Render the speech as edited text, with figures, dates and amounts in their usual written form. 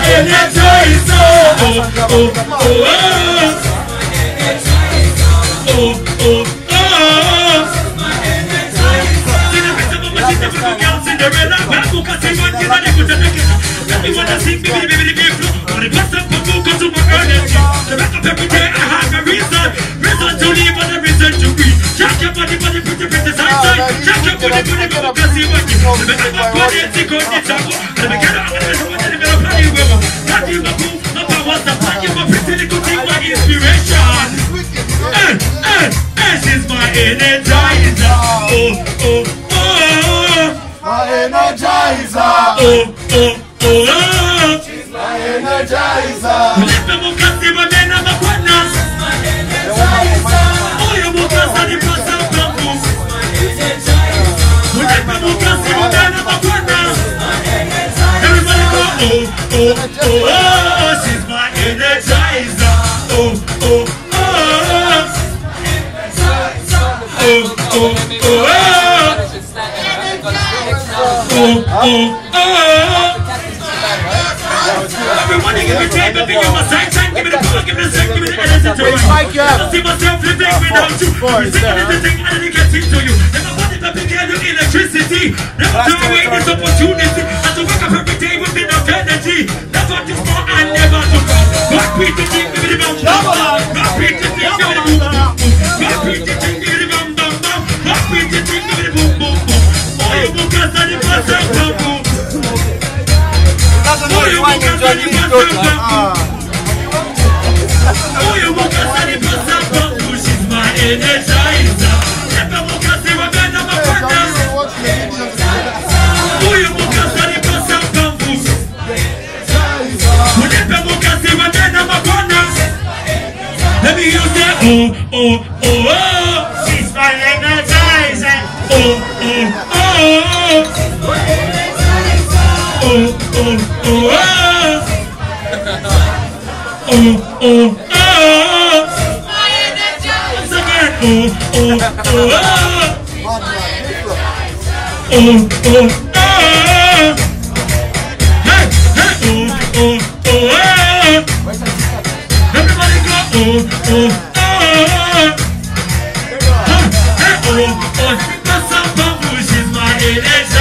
energizer. Wanna sing, baby, baby, baby, flow. Wanna pass up my book to my energy. The back of every day I have a reason to live and a reason to be. Jack your body, pretty, pretty, side. Jack your body, because you want it. The back of my body, it's a good example. Let me get out of this one and I'm gonna play with you. Not you, my boo, my power, the plan, you my pretty little thing, my inspiration. She's my energizer. My energizer. She's my energizer. Let me move cause the man I'm a partner. Oh, you move cause the person come home. Let me move cause the man I'm a partner. Everybody go, she's my energizer. Everybody give me time, baby, give me side time, give me the power, give me the strength, give me the energy to run. I don't see myself living without you. You think anything and it gets into you. Never wanted to give you electricity. Never throw away this opportunity. And to wake up every day with enough energy. That's what this for and never to come. God beat the thing, give me the bum bum bum. God beat the thing, give me the boom boom boom. God beat the thing, give me the bum bum bum. God beat the thing, give me the boom boom boom. Oh, you book us and the person come boom. Doesn't know you want to join me, oh, you walk us and the person come boom. She's my energizer. Never walk us and we're gonna have a partner. Oh, you walk us and the person come boom. Never walk us and we're gonna have a partner. Let me use that. She's my energizer. Everybody go, she's my energy.